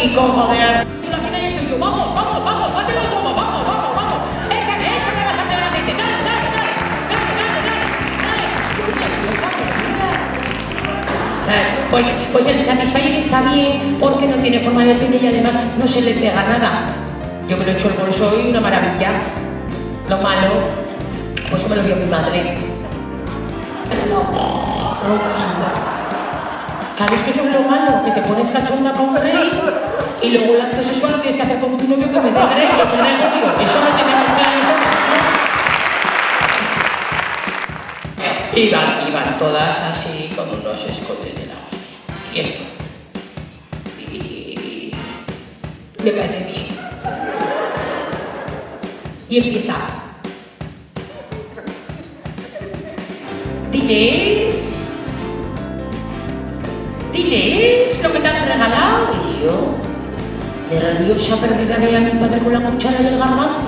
pico, joder. Y la mina y estoy yo, vamos, vamos, vamos, bate los huevos, vamos, vamos, vamos. Échame, échame bastante el aceite, dale, dale, dale, dale, dale, dale, dale. Yo nerviosa, perdida. Pues el Satisfyer está bien porque no tiene forma de pene y además no se le pega nada. Yo me lo echo al bolso y una maravilla. Lo malo, pues que me lo vio mi madre. Claro, es que eso es lo malo, que te pones cachonda con Grey y luego el acto sexual lo tienes que hacer con tu novio que me dé Grey, que es Gregorio. Eso lo tenemos claro. Iban todas así con unos escotes de la hostia. Y esto. Y me parece bien. Y empieza. Diles lo que te han regalado. Y yo, nerviosa, perdida, veía a mi padre con la cuchara y el garbanzo.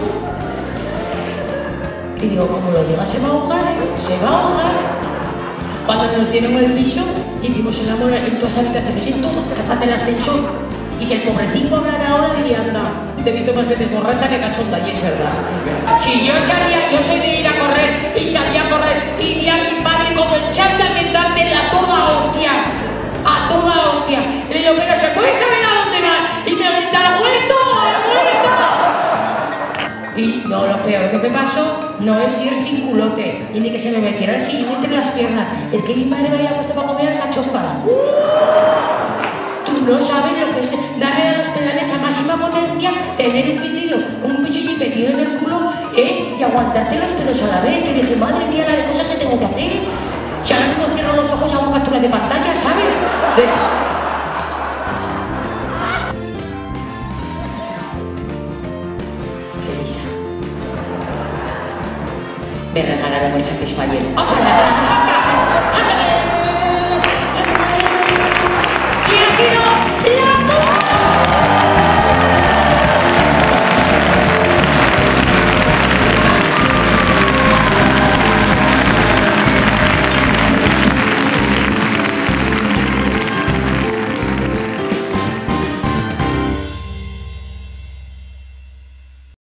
Y digo, como lo diga, se va a ahogar, se va a ahogar. Cuando nos dieron el piso, hicimos el amor en todas las habitaciones, en todo, hasta en el ascensor. Y si el pobrecito hablara ahora, diría, anda, te he visto más veces borracha que cachonda, y es verdad. Si yo salía, yo soy de ir a correr, y salía a correr, y di a mi padre como el chándal de dártela a toda hostia. A toda hostia. Y le digo, pero ¿se puede saber a dónde vas? Y me grita, ¡muerto! ¡Muerto! Y no, lo peor que me pasó no es ir sin culote, y ni que se me metiera el sillón entre las piernas. Es que mi madre me había puesto para comer alcachofas. Tú no sabes lo que es darle a los pedales a máxima potencia, tener un bichillo metido en el culo, y aguantarte los pedos a la vez. Que dije, madre mía, la de cosas que tengo que hacer. Si ahora mismo cierro los ojos y hago captura de pantalla, ¿sabes? Qué risa. Me regalaron el Satisfyer. ¡Ojalá!